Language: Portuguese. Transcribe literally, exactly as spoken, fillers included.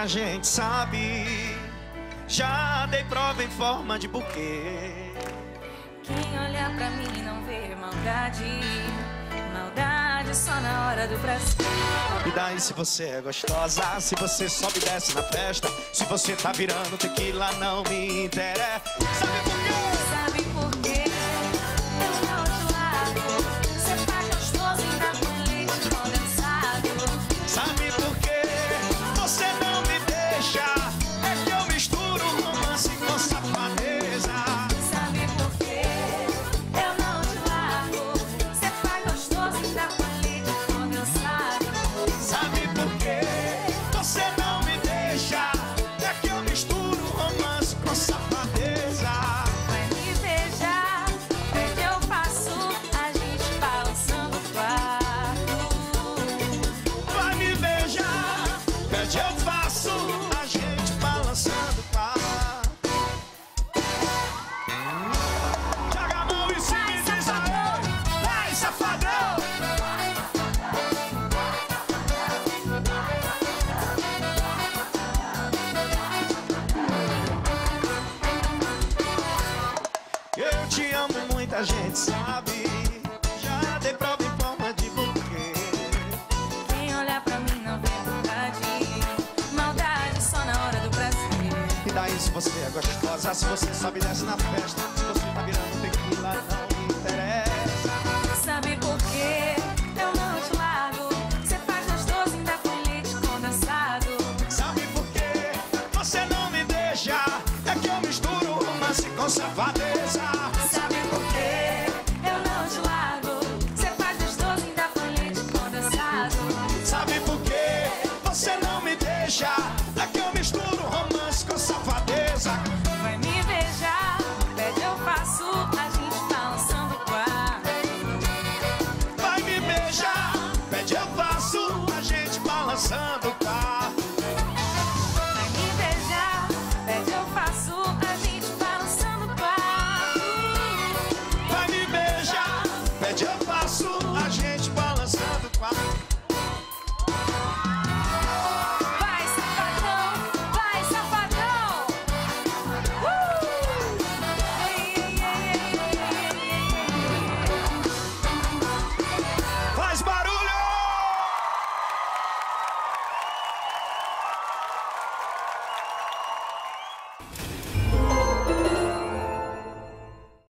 a gente sabe. Já dei prova em forma de buquê. Quem olha pra mim não vê maldade. Maldade só na hora do prazer. E daí se você é gostosa, se você sobe e desce na festa, se você tá virando tequila, não me interessa. Sabe por quê? Sabe por quê? Eu não te largo. Você faz gostoso e ainda com leite condensado. Sabe por quê? Você não me deixa. É que eu misturo romance com safadeza. Sabe por quê? Eu não te largo. Você faz gostoso e ainda com leite condensado. Sabe por quê? Você não me deixa. É que eu misturo romance com safadeza. Vai me beijar, é que eu faço a gente balançando o quarto. Vai me beijar, pede eu faço, a gente balançando o par. Joga a mão em cima e diz aê, vai safadão. Eu te amo, muita gente sabe. Já dei prova em forma de buquê. Quem olha pra mim não vê maldade. Maldade só na hora do prazer. E daí se você é gostosa, se você sobe e desce na festa, se você tá virando tequila, não me interessa. Sabe por quê? Eu não te largo. Você faz gostoso e ainda com leite condensado. Sabe por quê? Você não me deixa. É que eu misturo romance com safadeza. Sabe por